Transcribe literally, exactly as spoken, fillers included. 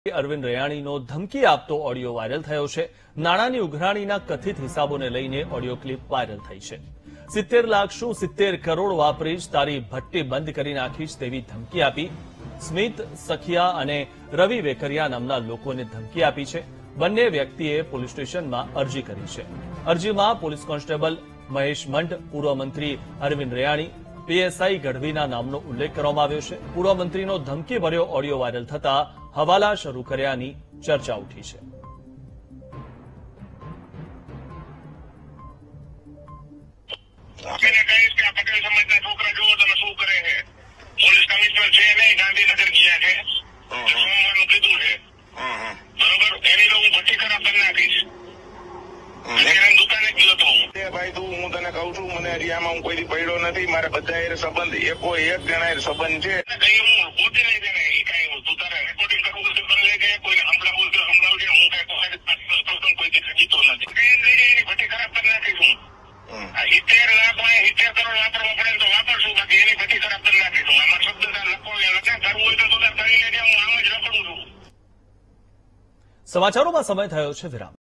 અરવિંદ રૈયાણીનો ધમકી આપતો audio viral થયો છે। નાણાંની ઉઘરાણીના કથિત હિસાબોને લઈને ઓડિયો ક્લિપ વાયરલ થઈ છે। સિત્તેર લાખ શું સિત્તેર કરોડ વાપરીશ, તારી ભટ્ટી બંધ કરી નાખીશ તેવી ધમકી આપી સ્મિત સખિયા અને રવિ વેકરિયા નામના લોકોને ધમકી આપી છે। બંને વ્યક્તિએ પોલીસ સ્ટેશનમાં અરજી કરી છે। અરજીમાં પોલીસ કોન્સ્ટેબલ મહેશ મંડ, પૂર્વ મંત્રી અરવિંદ રૈયાણી, પીએસઆઈ ગઢવીના નામનો ઉલ્લેખ કરવામાં આવ્યો છે। પૂર્વ મંત્રીનો ધમકીભર્યો ઓડિયો વાયરલ થતા હવાલા શરૂ કર્યાની ચર્ચા ઉઠી છે। પોલીસ કમિશનર છે નહીં, ગાંધીનગર ગયા છે, સોમવારનું કીધું છે, બરોબર। એની તો હું ભટ્ટી ખરાબ કરી નાખીશ। દુકાને ગયો તો હું ભાઈ, તું હું તને કઉ છું, મને હજી આમાં હું કોઈ પડ્યો નથી। મારે બધા એ સંબંધ એકો એક જણા સંબંધ છે, કઈ હું પોતે લઈ જાય ને કઈ તું તારે રેકોર્ડિંગ કરવું પડશે, પણ લઈ જાય કોઈને હમણાં બોલતો હમણાં હું કઈ કોઈ ખજીતો નથી, કઈ લઈ જાય એની ભટ્ટી ખરાબ કરી નાખીશ હું। સિત્તેર લાખ માં સિત્તેર કરોડ વાપરવા પડે તો વાપરશું, બાકી એની ભટ્ટી ખરાબ કરી નાખીશું। આમાં શબ્દ લખો લખે કરવું હોય તો કરી લેજે, હું આમ જ રખડું છું। સમાચારોમાં સમય થયો છે વિરામ।